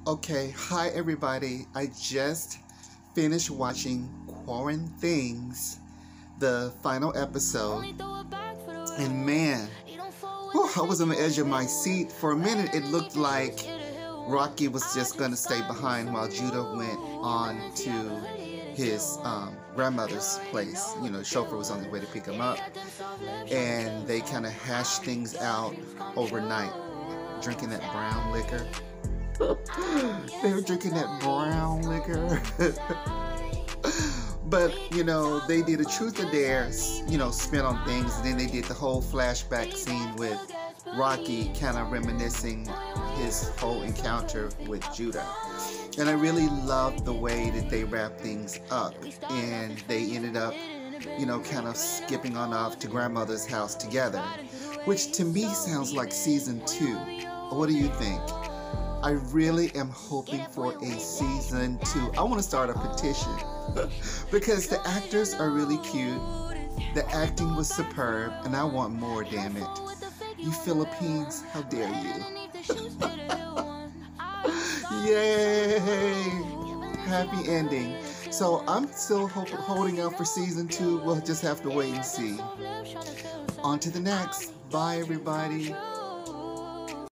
Okay, hi everybody. I just finished watching Quaranthings, the final episode, and man, whew, I was on the edge of my seat. For a minute, it looked like Rocky was just gonna stay behind while Judah went on to his grandmother's place. You know, the chauffeur was on the way to pick him up, and they kind of hashed things out overnight, drinking that brown liquor. They were drinking that brown liquor. But, you know, they did a truth or dare, you know, spin on things. And then they did the whole flashback scene with Rocky kind of reminiscing his whole encounter with Judah. And I really loved the way that they wrapped things up. And they ended up, you know, kind of skipping on off to grandmother's house together, which to me sounds like season 2. What do you think? I really am hoping for a season 2. I want to start a petition because the actors are really cute. The acting was superb, and I want more, damn it. You Philippines, how dare you? Yay! Happy ending. So I'm still holding out for season 2. We'll just have to wait and see. On to the next. Bye, everybody.